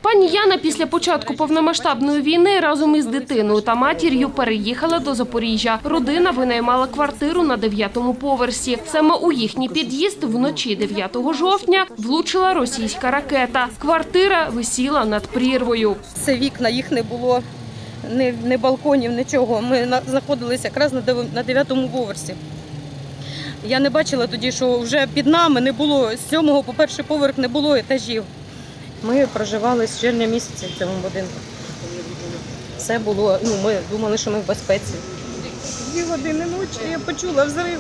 Пані Яна після початку повномасштабної війни разом із дитиною та матір'ю переїхала до Запоріжжя. Родина винаймала квартиру на 9-му поверсі. Саме у їхній під'їзд вночі 9 жовтня влучила російська ракета. Квартира висіла над прірвою. Це вікна, їх не було, ні балконів, нічого. Ми знаходилися якраз на 9-му поверсі. Я не бачила тоді, що вже під нами не було, з 7-го по 1-й поверх не було етажів. Ми проживали з червня місяця в цьому будинку. Все було, ми думали, що ми в безпеці. 2 години ночі я почула взрив.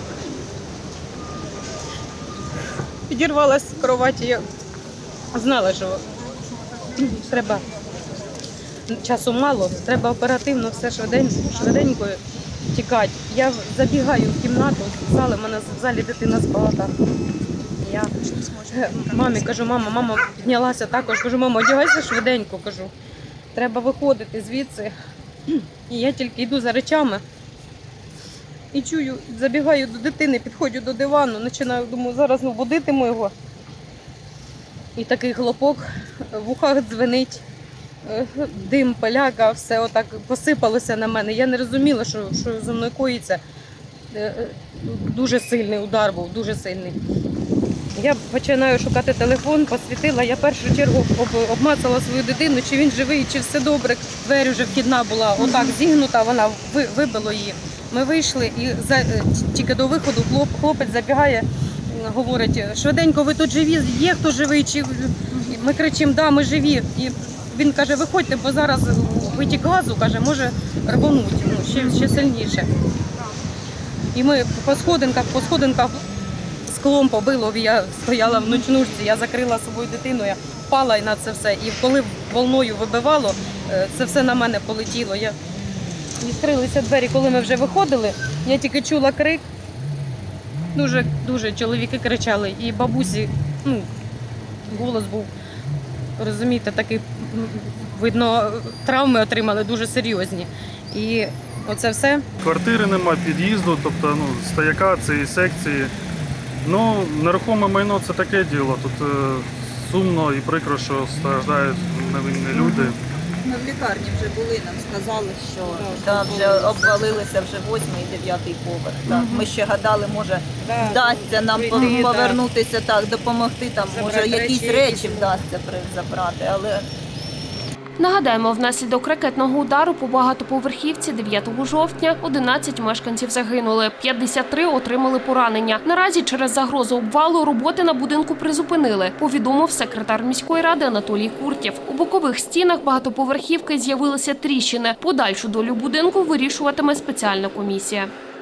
Підірвалася з кроваті, я знала, що треба, часу мало, треба оперативно все швиденько тікати. Я забігаю в кімнату, в мене в залі дитина спала там. Я мамі кажу, мама піднялася також, кажу, мама, одягайся швиденько, кажу, треба виходити звідси. І я тільки йду за речами і чую, забігаю до дитини, підходжу до дивану, починаю, думаю, зараз будитиму його. І такий хлопок, в ухах дзвенить, дим, паляка, все отак посипалося на мене. Я не розуміла, що зі мною коїться. Дуже сильний удар був, дуже сильний. Я починаю шукати телефон, посвітила, я в першу чергу обмацала свою дитину, чи він живий, чи все добре. Двері вже вхідна була отак зігнута, вона вибило її. Ми вийшли і тільки до виходу хлопець забігає, говорить, швиденько, ви тут живі, є хто живий? Чи... Ми кричимо, да, ми живі. І він каже, виходьте, бо зараз витік газу, каже, може рвонуть, ще сильніше. І ми по сходинках склом побило, я стояла в ночнушці, я закрила собою дитину, я впала на це все. І коли волною вибивало, це все на мене полетіло. Відкрилися двері, коли ми вже виходили, я тільки чула крик. Дуже чоловіки кричали, і бабусі, голос був, розумієте, такий, видно, травми отримали дуже серйозні. І оце все. Квартири нема, під'їзду, тобто стояка цієї секції. Нерухоме майно – це таке діло. Тут сумно і прикро, що страждають невинні люди. Ми в лікарні вже були, нам сказали, що вже обвалилися вже 8-й і 9-й поверх. Ми ще гадали, може вдасться нам повернутися, допомогти, може якісь речі вдасться забрати, але... Нагадаємо, внаслідок ракетного удару по багатоповерхівці 9 жовтня 11 мешканців загинули, 53 отримали поранення. Наразі через загрозу обвалу роботи на будинку призупинили, повідомив секретар міської ради Анатолій Куртєв. У бокових стінах багатоповерхівки з'явилися тріщини. Подальшу долю будинку вирішуватиме спеціальна комісія.